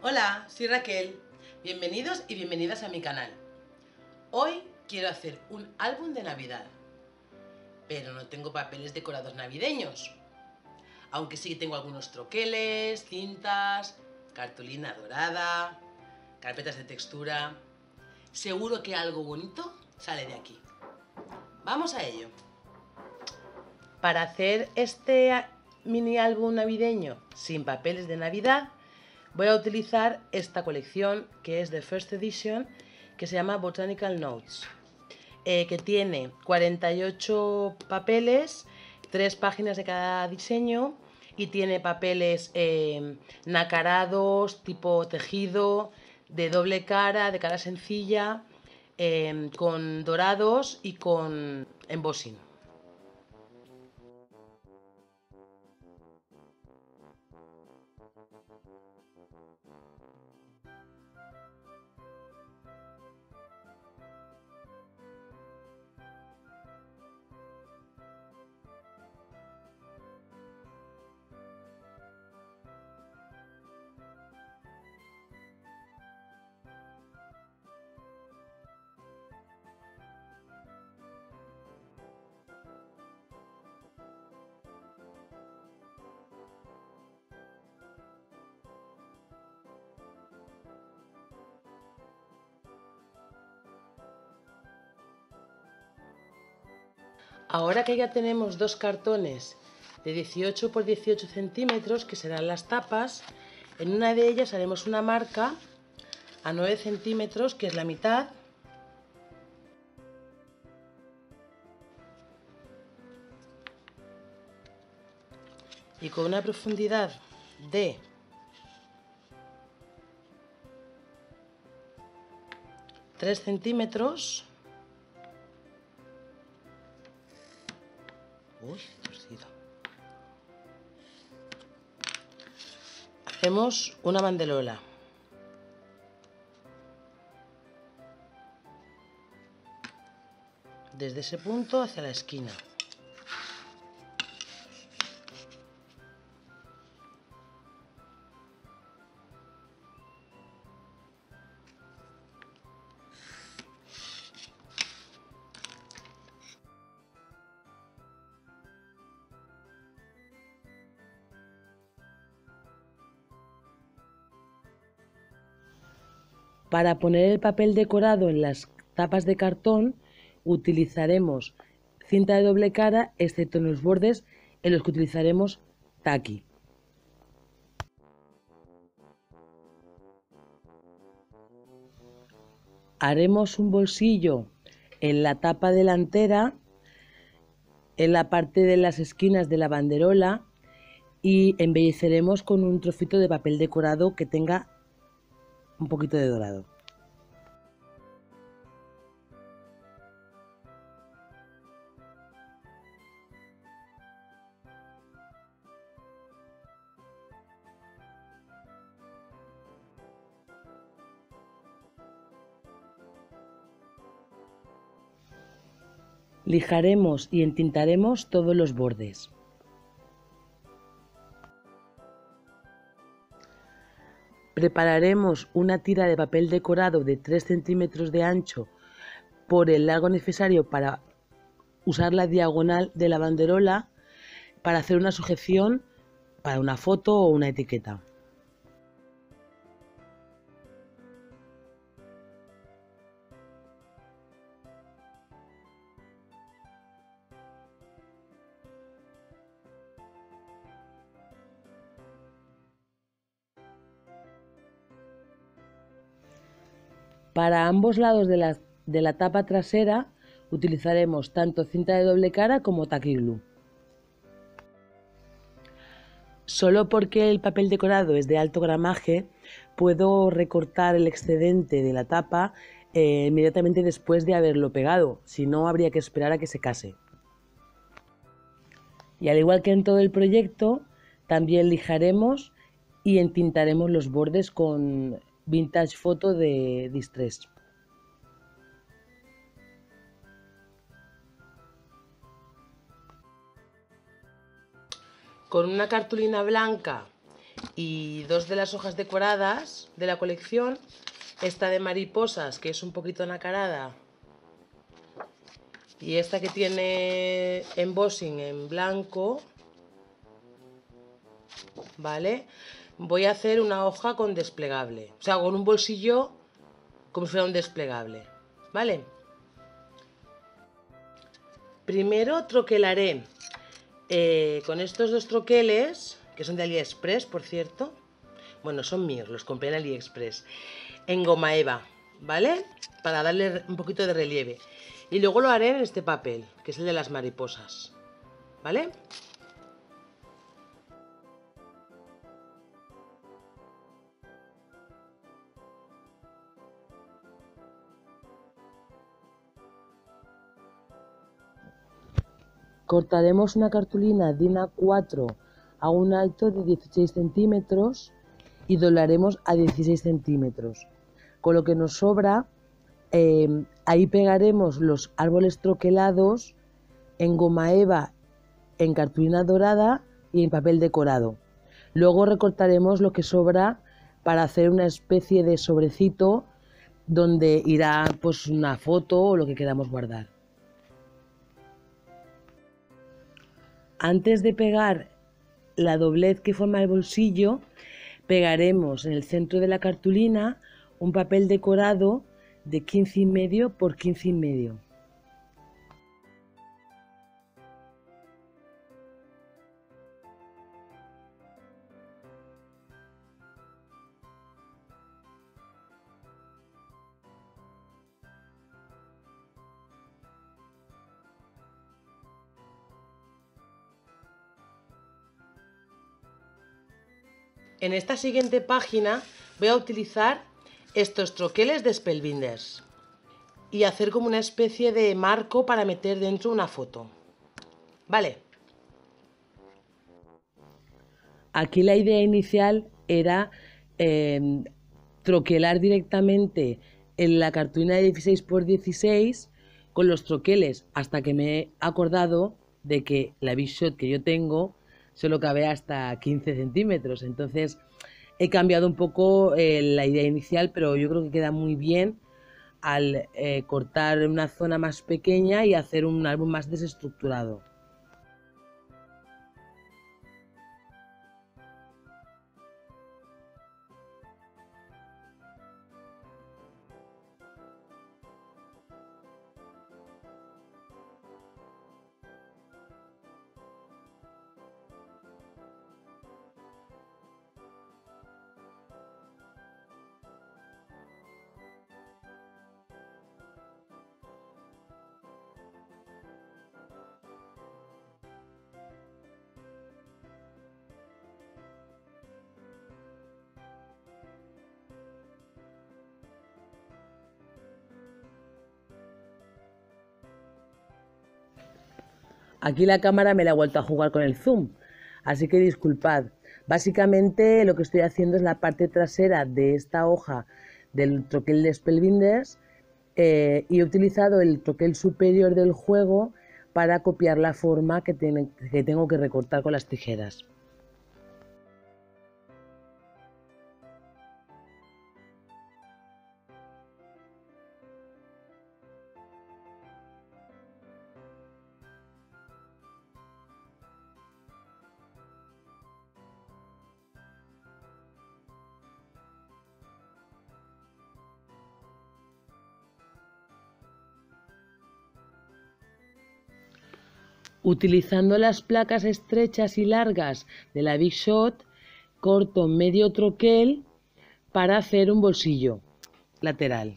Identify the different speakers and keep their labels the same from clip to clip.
Speaker 1: Hola, soy Raquel. Bienvenidos y bienvenidas a mi canal. Hoy quiero hacer un álbum de Navidad, pero no tengo papeles decorados navideños. Aunque sí que tengo algunos troqueles, cintas, cartulina dorada, carpetas de textura. Seguro que algo bonito sale de aquí. Vamos a ello. Para hacer este mini álbum navideño sin papeles de Navidad, voy a utilizar esta colección que es de First Edition, que se llama Botanical Notes, que tiene 48 papeles, 3 páginas de cada diseño, y tiene papeles nacarados, tipo tejido, de doble cara, de cara sencilla, con dorados y con embossing. Ahora que ya tenemos dos cartones de 18 por 18 centímetros, que serán las tapas, en una de ellas haremos una marca a 9 centímetros, que es la mitad. Y con una profundidad de 3 centímetros. Uy, torcido. Hacemos una banderola. Desde ese punto hacia la esquina. Para poner el papel decorado en las tapas de cartón utilizaremos cinta de doble cara, excepto en los bordes en los que utilizaremos taqui. Haremos un bolsillo en la tapa delantera, en la parte de las esquinas de la banderola, y embelleceremos con un trocito de papel decorado que tenga un poquito de dorado. Lijaremos y entintaremos todos los bordes. Prepararemos una tira de papel decorado de 3 centímetros de ancho por el largo necesario para usar la diagonal de la banderola para hacer una sujeción para una foto o una etiqueta. Para ambos lados de la tapa trasera utilizaremos tanto cinta de doble cara como tacky glue. Solo porque el papel decorado es de alto gramaje, puedo recortar el excedente de la tapa inmediatamente después de haberlo pegado, si no habría que esperar a que se secase. Y al igual que en todo el proyecto, también lijaremos y entintaremos los bordes con Vintage Photo de Distress. Con una cartulina blanca y dos de las hojas decoradas de la colección, esta de mariposas, que es un poquito nacarada, y esta que tiene embossing en blanco, ¿vale? Voy a hacer una hoja con desplegable, o sea, con un bolsillo como si fuera un desplegable, ¿vale? Primero troquelaré con estos dos troqueles, que son de AliExpress, por cierto. Bueno, son míos, los compré en AliExpress. En goma eva, ¿vale? Para darle un poquito de relieve. Y luego lo haré en este papel, que es el de las mariposas, ¿vale? Cortaremos una cartulina DIN A4 a un alto de 16 centímetros y doblaremos a 16 centímetros. Con lo que nos sobra, ahí pegaremos los árboles troquelados en goma eva, en cartulina dorada y en papel decorado. Luego recortaremos lo que sobra para hacer una especie de sobrecito donde irá pues una foto o lo que queramos guardar. Antes de pegar la doblez que forma el bolsillo, pegaremos en el centro de la cartulina un papel decorado de 15,5 por 15,5. En esta siguiente página voy a utilizar estos troqueles de Spellbinders y hacer como una especie de marco para meter dentro una foto. Vale. Aquí la idea inicial era troquelar directamente en la cartulina de 16 por 16 con los troqueles, hasta que me he acordado de que la Big Shot que yo tengo solo cabe hasta 15 centímetros. Entonces he cambiado un poco la idea inicial, pero yo creo que queda muy bien al cortar una zona más pequeña y hacer un álbum más desestructurado. Aquí la cámara me la ha vuelto a jugar con el zoom, así que disculpad. Básicamente lo que estoy haciendo es la parte trasera de esta hoja del troquel de Spellbinders y he utilizado el troquel superior del juego para copiar la forma que tengo que recortar con las tijeras. Utilizando las placas estrechas y largas de la Big Shot, corto medio troquel para hacer un bolsillo lateral.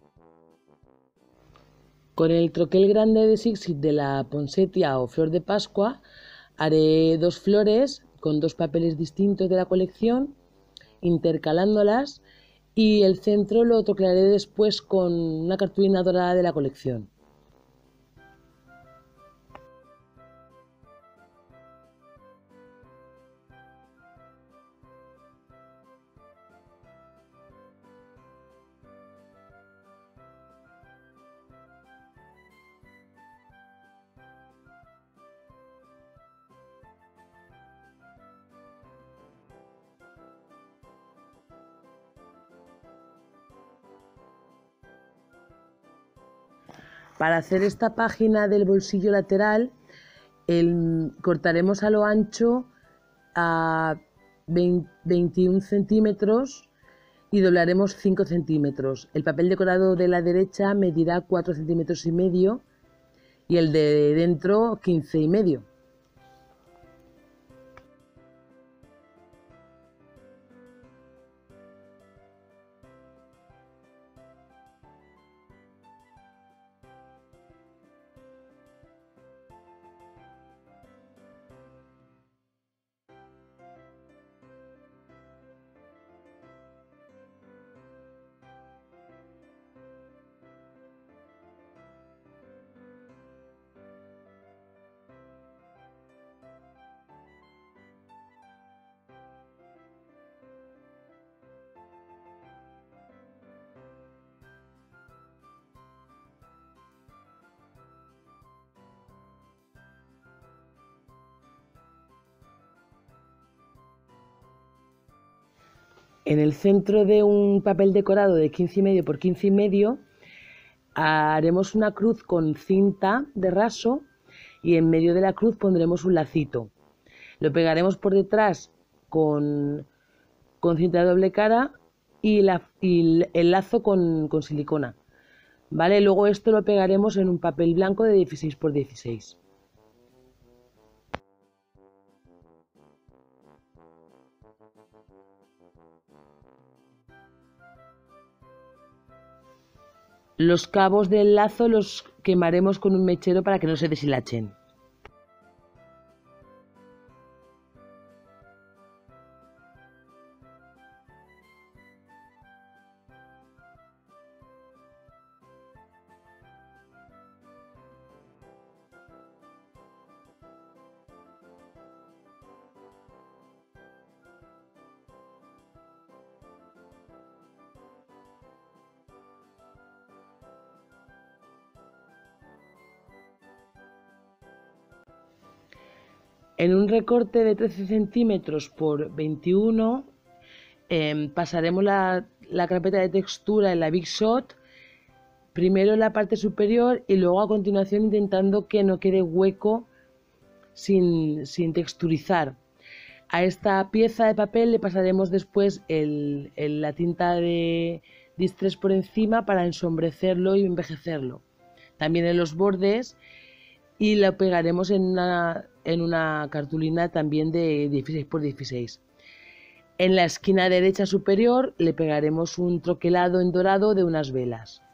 Speaker 1: Con el troquel grande de Sixit de la Ponsetià o Flor de Pascua haré dos flores con dos papeles distintos de la colección, intercalándolas, y el centro lo troquelaré después con una cartulina dorada de la colección. Para hacer esta página del bolsillo lateral, cortaremos a lo ancho a 21 centímetros y doblaremos 5 centímetros. El papel decorado de la derecha medirá 4 centímetros y medio y el de dentro 15 y medio. En el centro de un papel decorado de 15 y medio por 15 y medio haremos una cruz con cinta de raso y en medio de la cruz pondremos un lacito. Lo pegaremos por detrás con cinta de doble cara y el lazo con silicona. ¿Vale? Luego esto lo pegaremos en un papel blanco de 16 por 16. Los cabos del lazo los quemaremos con un mechero para que no se deshilachen. En un recorte de 13 centímetros por 21 pasaremos la carpeta de textura en la Big Shot, primero en la parte superior y luego a continuación intentando que no quede hueco sin texturizar. A esta pieza de papel le pasaremos después la tinta de Distress por encima para ensombrecerlo y envejecerlo. También en los bordes, y lo pegaremos en una cartulina también de 16 por 16. En la esquina derecha superior le pegaremos un troquelado en dorado de unas velas.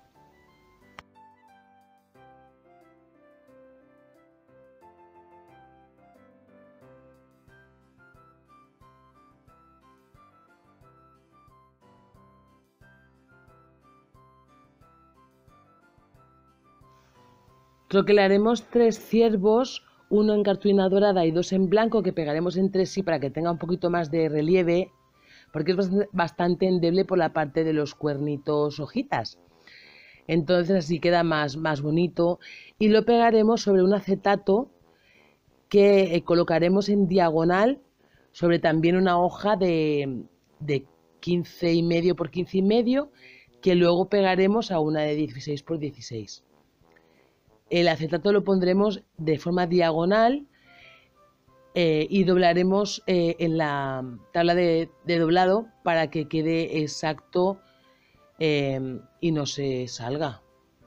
Speaker 1: Troquelaremos 3 ciervos, uno en cartulina dorada y 2 en blanco, que pegaremos entre sí para que tenga un poquito más de relieve, porque es bastante endeble por la parte de los cuernitos hojitas. Entonces así queda más bonito, y lo pegaremos sobre un acetato que colocaremos en diagonal sobre también una hoja de 15 y medio por 15 y medio, que luego pegaremos a una de 16 por 16. El acetato lo pondremos de forma diagonal y doblaremos en la tabla de doblado para que quede exacto y no se salga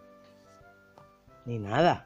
Speaker 1: ni nada.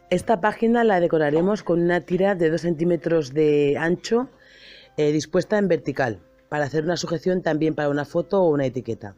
Speaker 1: Esta página la decoraremos con una tira de 2 centímetros de ancho dispuesta en vertical, para hacer una sujeción también para una foto o una etiqueta.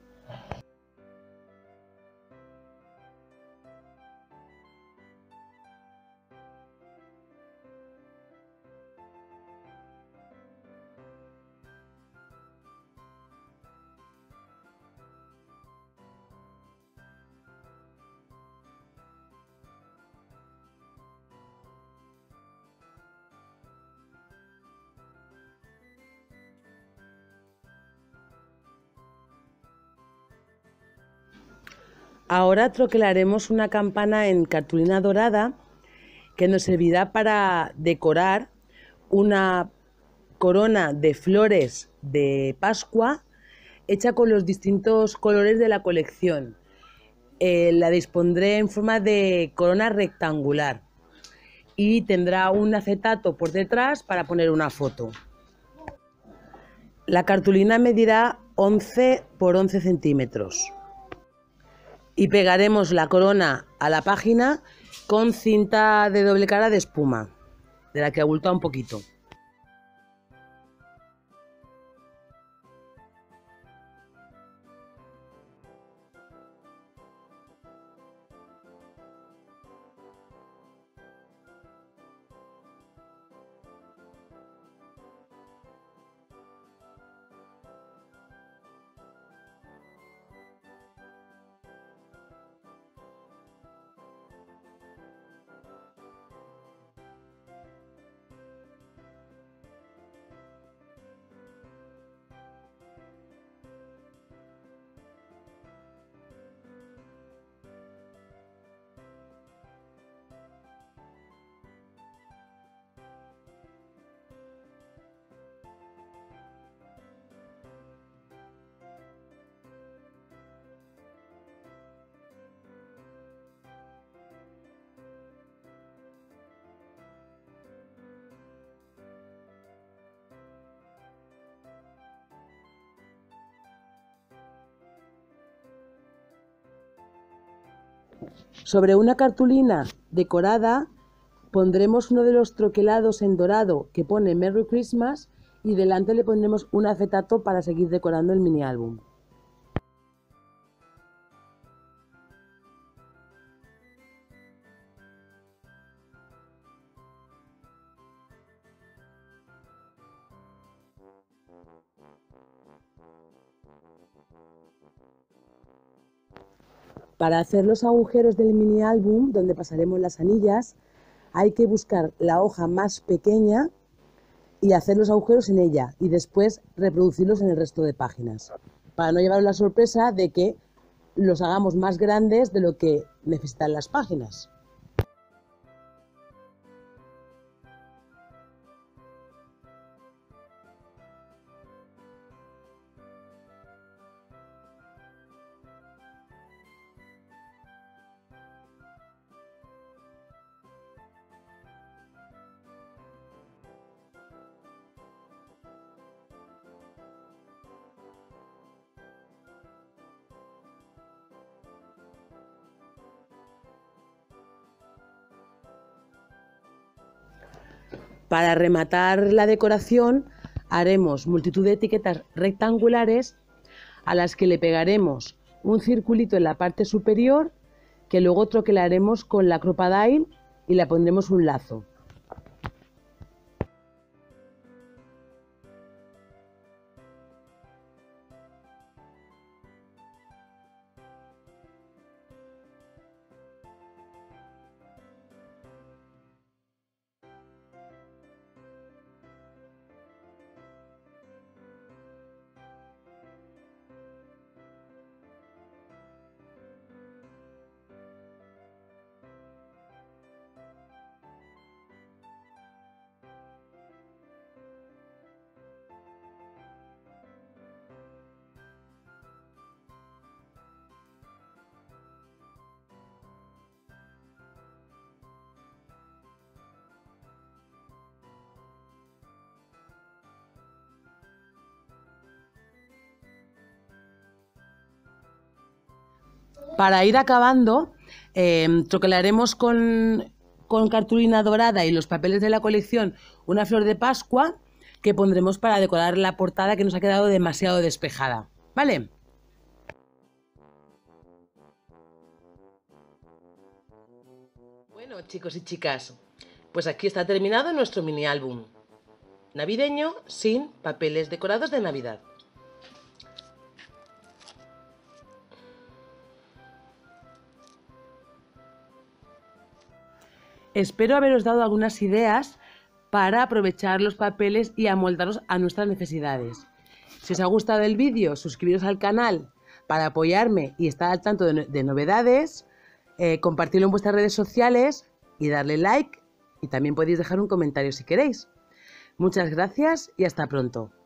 Speaker 1: Ahora troquelaremos una campana en cartulina dorada que nos servirá para decorar una corona de flores de Pascua hecha con los distintos colores de la colección. La dispondré en forma de corona rectangular y tendrá un acetato por detrás para poner una foto. La cartulina medirá 11 por 11 centímetros. Y pegaremos la corona a la página con cinta de doble cara de espuma, de la que abulta un poquito. Sobre una cartulina decorada pondremos uno de los troquelados en dorado que pone Merry Christmas y delante le pondremos un acetato para seguir decorando el mini álbum. Para hacer los agujeros del mini álbum, donde pasaremos las anillas, hay que buscar la hoja más pequeña y hacer los agujeros en ella y después reproducirlos en el resto de páginas, para no llevar la sorpresa de que los hagamos más grandes de lo que necesitan las páginas. Para rematar la decoración haremos multitud de etiquetas rectangulares a las que le pegaremos un circulito en la parte superior que luego troquelaremos con la Crop-A-Dile y le pondremos un lazo. Para ir acabando, troquelaremos con con cartulina dorada y los papeles de la colección una flor de Pascua que pondremos para decorar la portada, que nos ha quedado demasiado despejada, ¿vale? Bueno, chicos y chicas, pues aquí está terminado nuestro mini álbum navideño sin papeles decorados de Navidad. Espero haberos dado algunas ideas para aprovechar los papeles y amoldarlos a nuestras necesidades. Si os ha gustado el vídeo, suscribiros al canal para apoyarme y estar al tanto de novedades, compartirlo en vuestras redes sociales y darle like, y también podéis dejar un comentario si queréis. Muchas gracias y hasta pronto.